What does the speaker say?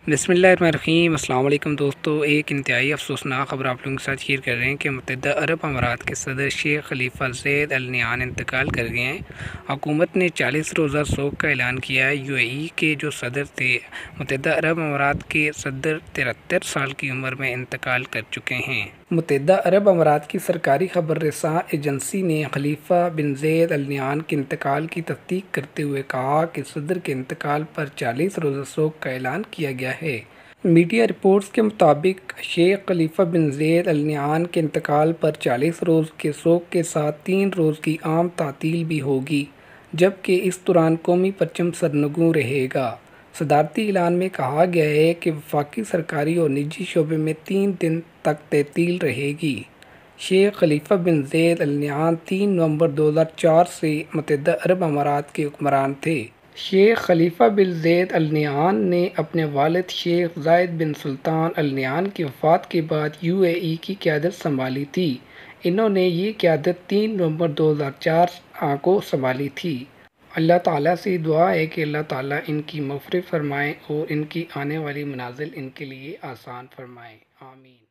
بسم اللہ الرحمن الرحیم۔ السلام علیکم دوستو، ایک انتہائی افسوسناک خبر آپ لوگوں کے ساتھ شیئر کر رہے ہیں کہ متحدہ عرب امارات کے صدر شیخ خلیفہ زید ال نہیان انتقال کر گئے ہیں۔ حکومت نے 40 روزہ سوگ کا اعلان کیا ہے۔ یو اے ای کے جو صدر تھے، متحدہ عرب امارات کے صدر 73 سال کی عمر میں انتقال کر چکے ہیں۔ متحدہ عرب امارات کی سرکاری خبر رساں ایجنسی نے خلیفہ بن زید ال نہیان کے انتقال کی تصدیق کرتے ہوئے کہا کہ صدر کے انتقال پر 40 روزہ سوگ کا اعلان کیا گیا ہے۔ میڈیا رپورٹس کے مطابق شیخ خلیفہ بن زید ال نہیان کے انتقال پر 40 روز کے سوگ کے ساتھ 3 روز کی عام تعطیل بھی ہوگی، جبکہ اس دوران قومی پرچم سرنگوں رہے گا۔ صدارتی اعلان میں کہا گیا ہے کہ وفاقی سرکاری اور نجی شعبے میں 3 دن تک تعطیل رہے گی۔ شیخ خلیفہ بن زید ال نہیان 3 نومبر 2004 سے متحدہ عرب امارات کے حکمران تھے۔ شیخ خلیفہ بن زید ال نہیان نے اپنے والد شیخ زاید بن سلطان ال نہیان کی وفات کے بعد یو اے ای کی قیادت سنبھالی تھی۔ انہوں نے یہ قیادت 3 نومبر 2004 کو سنبھالی تھی۔ اللہ تعالیٰ سے دعا ہے کہ اللہ تعالیٰ ان کی مغفرت فرمائے اور ان کی آنے والی منازل ان کے لیے آسان فرمائے۔ آمین۔